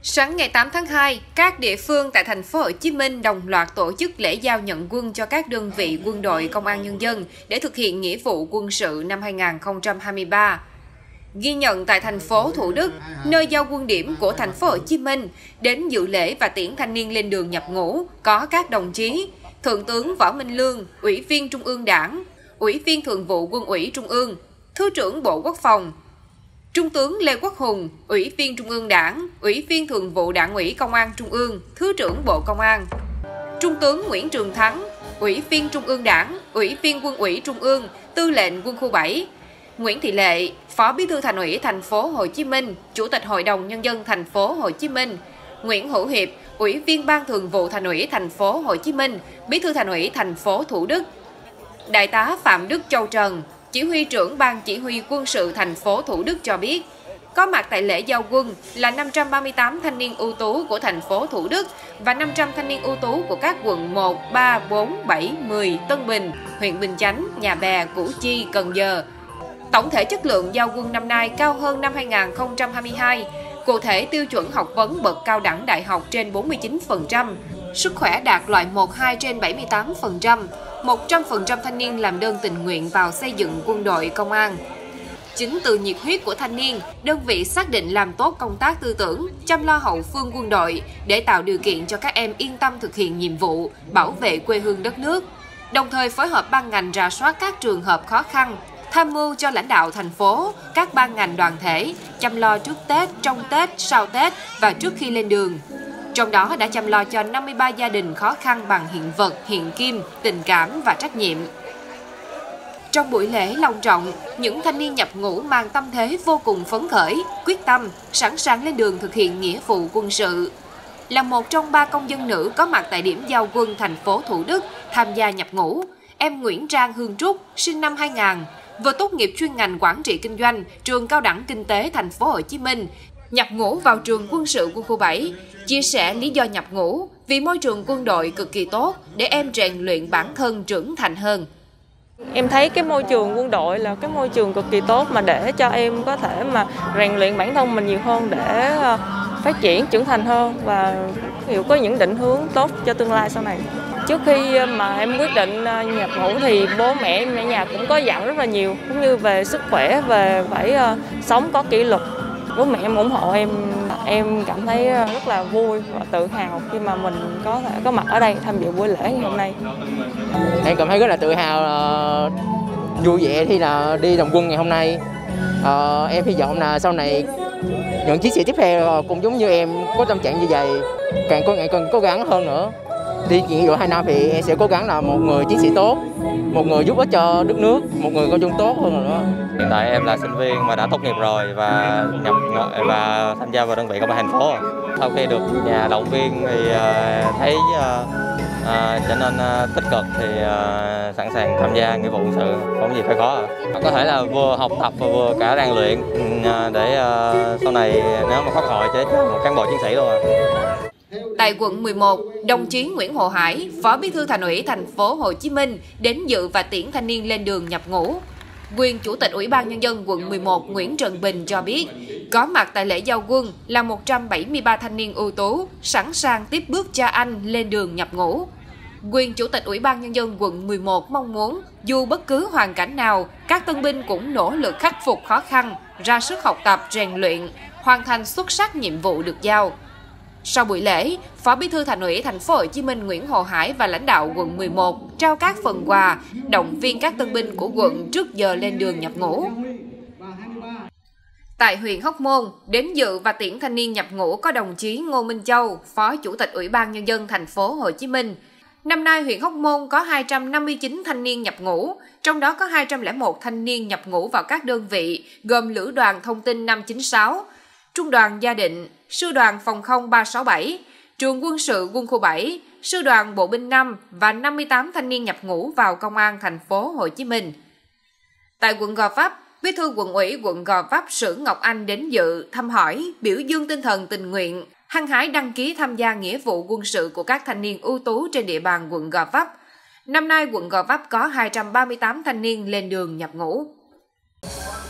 Sáng ngày 8 tháng 2, các địa phương tại thành phố Hồ Chí Minh đồng loạt tổ chức lễ giao nhận quân cho các đơn vị quân đội Công an Nhân dân để thực hiện nghĩa vụ quân sự năm 2023. Ghi nhận tại thành phố Thủ Đức, nơi giao quân điểm của thành phố Hồ Chí Minh, đến dự lễ và tiễn thanh niên lên đường nhập ngũ có các đồng chí Thượng tướng Võ Minh Lương, Ủy viên Trung ương Đảng, Ủy viên Thường vụ Quân ủy Trung ương, Thứ trưởng Bộ Quốc phòng, Trung tướng Lê Quốc Hùng, Ủy viên Trung ương Đảng, Ủy viên Thường vụ Đảng ủy Công an Trung ương, Thứ trưởng Bộ Công an, Trung tướng Nguyễn Trường Thắng, Ủy viên Trung ương Đảng, Ủy viên Quân ủy Trung ương, Tư lệnh Quân khu 7, Nguyễn Thị Lệ, Phó Bí thư Thành ủy thành phố Hồ Chí Minh, Chủ tịch Hội đồng Nhân dân thành phố Hồ Chí Minh, Nguyễn Hữu Hiệp, Ủy viên Ban Thường vụ Thành ủy thành phố Hồ Chí Minh, Bí thư Thành ủy thành phố Thủ Đức. Đại tá Phạm Đức Châu Trần, Chỉ huy trưởng Ban Chỉ huy Quân sự thành phố Thủ Đức cho biết, có mặt tại lễ giao quân là 538 thanh niên ưu tú của thành phố Thủ Đức và 500 thanh niên ưu tú của các quận 1, 3, 4, 7, 10, Tân Bình, huyện Bình Chánh, Nhà Bè, Củ Chi, Cần Giờ. Tổng thể chất lượng giao quân năm nay cao hơn năm 2022, cụ thể tiêu chuẩn học vấn bậc cao đẳng đại học trên 49%, sức khỏe đạt loại 1-2 trên 78%, 100% thanh niên làm đơn tình nguyện vào xây dựng quân đội công an. Chính từ nhiệt huyết của thanh niên, đơn vị xác định làm tốt công tác tư tưởng, chăm lo hậu phương quân đội để tạo điều kiện cho các em yên tâm thực hiện nhiệm vụ, bảo vệ quê hương đất nước. Đồng thời phối hợp ban ngành rà soát các trường hợp khó khăn, tham mưu cho lãnh đạo thành phố, các ban ngành đoàn thể, chăm lo trước Tết, trong Tết, sau Tết và trước khi lên đường. Trong đó đã chăm lo cho 53 gia đình khó khăn bằng hiện vật, hiện kim, tình cảm và trách nhiệm. Trong buổi lễ long trọng, những thanh niên nhập ngũ mang tâm thế vô cùng phấn khởi, quyết tâm, sẵn sàng lên đường thực hiện nghĩa vụ quân sự. Là một trong 3 công dân nữ có mặt tại điểm giao quân thành phố Thủ Đức tham gia nhập ngũ, em Nguyễn Trang Hương Trúc, sinh năm 2000, vừa tốt nghiệp chuyên ngành quản trị kinh doanh, trường Cao đẳng Kinh tế thành phố Hồ Chí Minh, nhập ngũ vào trường quân sự quân khu 7, chia sẻ lý do nhập ngũ vì môi trường quân đội cực kỳ tốt để em rèn luyện bản thân trưởng thành hơn. Em thấy cái môi trường quân đội là cái môi trường cực kỳ tốt mà để cho em có thể mà rèn luyện bản thân mình nhiều hơn để phát triển trưởng thành hơn và hiểu có những định hướng tốt cho tương lai sau này. Trước khi mà em quyết định nhập ngũ thì bố mẹ em ở nhà cũng có dặn rất là nhiều, cũng như về sức khỏe, về phải sống có kỷ luật. Bố mẹ em ủng hộ em cảm thấy rất là vui và tự hào khi mà mình có thể có mặt ở đây tham dự buổi lễ ngày hôm nay. Em cảm thấy rất là tự hào, vui vẻ khi là đi đồng quân ngày hôm nay. Em hy vọng là sau này những chiến sĩ tiếp theo cũng giống như em có tâm trạng như vậy, càng cố gắng hơn nữa. Đi nhiệm vụ 2 năm thì em sẽ cố gắng là một người chiến sĩ tốt, một người giúp ích cho đất nước, một người con dân tốt hơn nữa. Hiện tại em là sinh viên mà đã tốt nghiệp rồi và tham gia vào đơn vị công an thành phố. Sau khi được nhà động viên thì thấy trở nên tích cực thì sẵn sàng tham gia nghĩa vụ quân sự, không gì phải khó. Có thể là vừa học tập và vừa cả rèn luyện để sau này nếu mà có cơ hội trở thành một cán bộ chiến sĩ luôn. Tại quận 11, đồng chí Nguyễn Hồ Hải, Phó Bí thư Thành ủy thành phố Hồ Chí Minh đến dự và tiễn thanh niên lên đường nhập ngũ. Quyền Chủ tịch Ủy ban Nhân dân quận 11 Nguyễn Trần Bình cho biết, có mặt tại lễ giao quân là 173 thanh niên ưu tú, sẵn sàng tiếp bước cha anh lên đường nhập ngũ. Quyền Chủ tịch Ủy ban Nhân dân quận 11 mong muốn, dù bất cứ hoàn cảnh nào, các tân binh cũng nỗ lực khắc phục khó khăn, ra sức học tập, rèn luyện, hoàn thành xuất sắc nhiệm vụ được giao. Sau buổi lễ, Phó Bí thư Thành ủy thành phố Hồ Chí Minh Nguyễn Hồ Hải và lãnh đạo quận 11 trao các phần quà, động viên các tân binh của quận trước giờ lên đường nhập ngũ. Tại huyện Hóc Môn, đến dự và tiễn thanh niên nhập ngũ có đồng chí Ngô Minh Châu, Phó Chủ tịch Ủy ban Nhân dân thành phố Hồ Chí Minh. Năm nay, huyện Hóc Môn có 259 thanh niên nhập ngũ, trong đó có 201 thanh niên nhập ngũ vào các đơn vị gồm Lữ đoàn Thông tin 596, Trung đoàn Gia Định, Sư đoàn Phòng không 367, Trường quân sự quân khu 7, Sư đoàn Bộ binh 5 và 58 thanh niên nhập ngũ vào Công an thành phố Hồ Chí Minh. Tại quận Gò Vấp, Bí thư Quận ủy quận Gò Vấp Sử Ngọc Anh đến dự, thăm hỏi, biểu dương tinh thần tình nguyện, hăng hái đăng ký tham gia nghĩa vụ quân sự của các thanh niên ưu tú trên địa bàn quận Gò Vấp. Năm nay, quận Gò Vấp có 238 thanh niên lên đường nhập ngũ.